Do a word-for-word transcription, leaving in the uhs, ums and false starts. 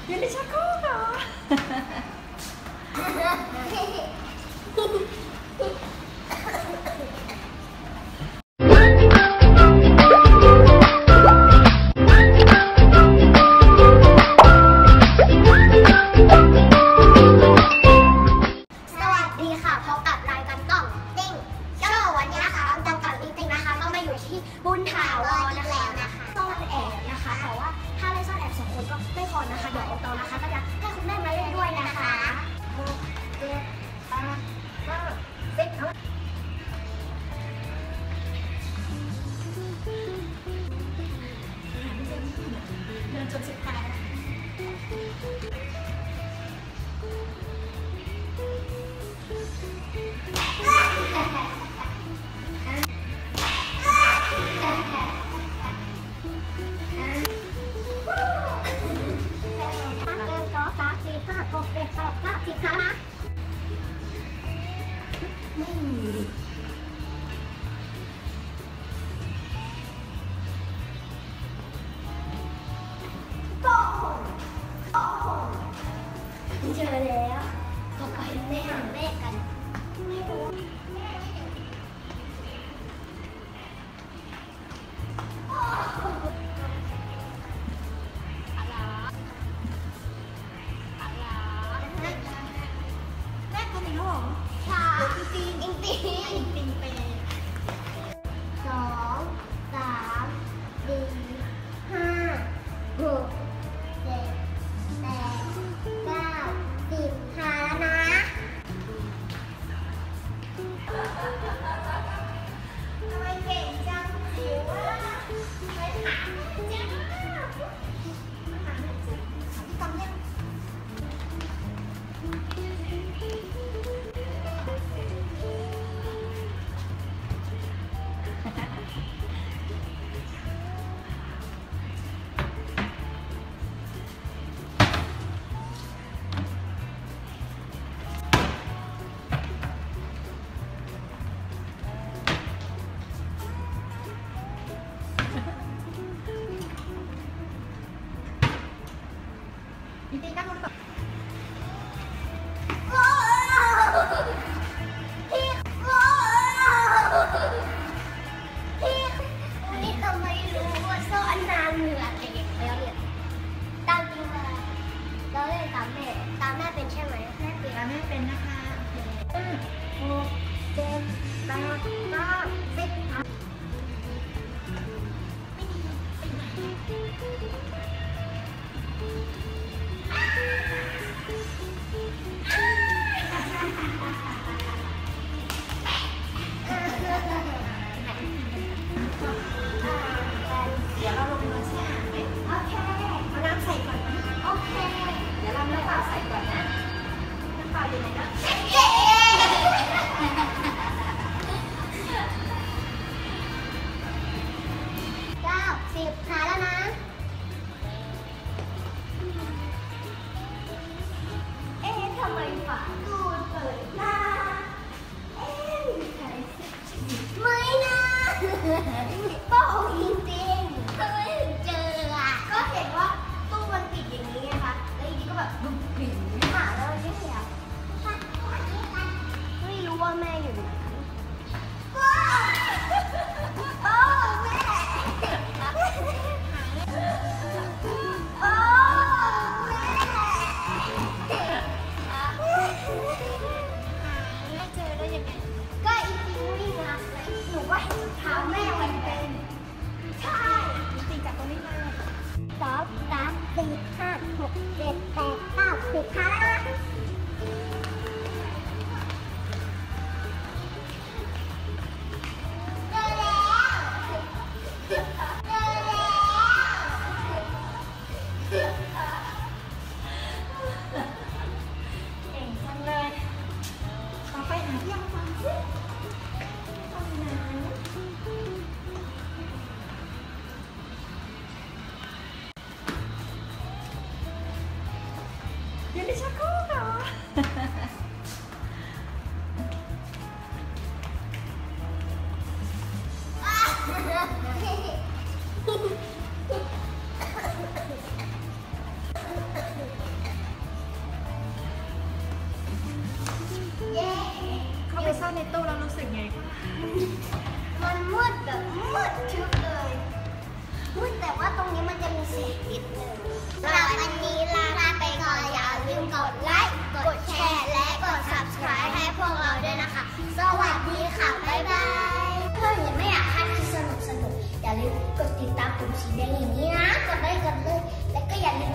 อยู่ในชักโครกเหรอบุญถาวรนะคะซ่อนแอบนะคะแต่ว่าถ้าเล่นซ่อนแอบสองคนก็ไม่พอนะคะเดี๋ยวโอโตนะคะก็จะให้คุณแม่มาเล่นด้วยนะคะหกเจ็ดแปดเก้าสิบเดินจนสุดท้ายหกเจ็ดแปดเก้าสิบค่ะไม่มีโต้โต้เจอแล้วต่อไปแม่หาแม่กันไม่รู้อิงติงอิงติงอิงติงเป็นสองสามสี่ห้าหกเจ็ดแปดเก้าสิบหาแล้วนะทำไมเก่งจังจิ๋วอ่ะไปหาแม่จ้ามาหาแม่จ้าที่ทำยังพี่นั่งลงก่อนพี่พี่นี่ทำไมรู้ว่าซ่อนนานเหนือเด็กแล้วเนี่ยตามจริงมาเราเล่นตามแม่ตามแม่เป็นใช่ไหมแม่เป็นตามแม่เป็นนะคะโอเคหกเจ็ดแปดเก้าสิบเดี๋ยวเราลงมาแช่ไหมโอเคเอาน้ำใส่ก่อนนะโอเคเดี๋ยวเราน้ำเปล่าใส่ก่อนนะน้ำเปล่าอยู่ไหนนะเก้าสิบขาแล้วนะเอ๊ะทำไมฝาตู้เปิดหน้าเอ๊ะไม่นะโป้จริงๆทำไมถึงเจออ่ะก็เห็นว่าตู้มันปิดอย่างนี้ไงคะแล้วอีกทีก็แบบบุบบิ่งหาแล้วไม่เห็นไม่รู้ว่าแม่อยู่ไหนโอ้โอ้แม่โอ้แม่ไม่เจอได้ยังไงก็อีกทีวิ่งนะหนูว่าเห็นเท้าแม่มันเป็นใช่ตีจากตรงนี้มาสองสามสี่ห้าหกเจ็ดแปดเก้าสิบค่ะเจอแล้วเจอแล้วเก่งจังเลยต่อไปหาที่ยังฟังซิทำงานอยู่ในชักโครกเหรอาในตู้แล้วรู้สึกไงคะมันมืดแบบมืดทึบเลยมืดแต่ว่าตรงนี้มันจะมีแสงนิดนึงแล้ววันนี้ลาไปก่อนอย่าลืมกดไลค์กดแชร์และกด ซับสไครบ์ ให้พวกเราด้วยนะคะสวัสดีค่ะบ๊ายบายเพื่อนยังไม่อยากพลาดที่สนุกสนุกอย่าลืมกดติดตามปุ่มสีแดงอย่างนี้นะกดเลยกดเลยแล้วก็อย่าลืม